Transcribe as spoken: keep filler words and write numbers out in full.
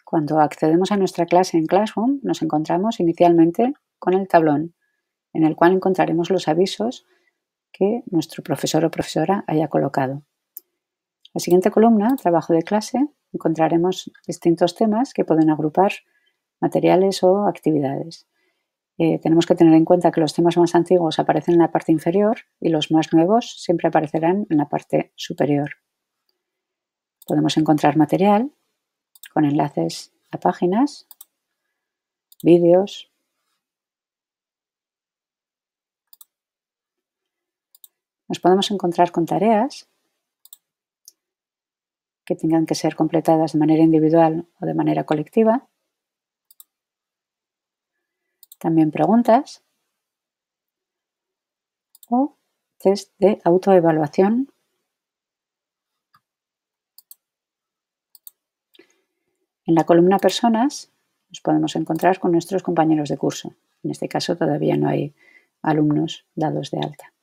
Cuando accedemos a nuestra clase en Classroom, nos encontramos inicialmente con el tablón, en el cual encontraremos los avisos que nuestro profesor o profesora haya colocado. En la siguiente columna, trabajo de clase, encontraremos distintos temas que pueden agrupar materiales o actividades. Eh, tenemos que tener en cuenta que los temas más antiguos aparecen en la parte inferior y los más nuevos siempre aparecerán en la parte superior. Podemos encontrar material con enlaces a páginas, vídeos. Nos podemos encontrar con tareas que tengan que ser completadas de manera individual o de manera colectiva. También preguntas o test de autoevaluación. En la columna Personas nos podemos encontrar con nuestros compañeros de curso. En este caso todavía no hay alumnos dados de alta.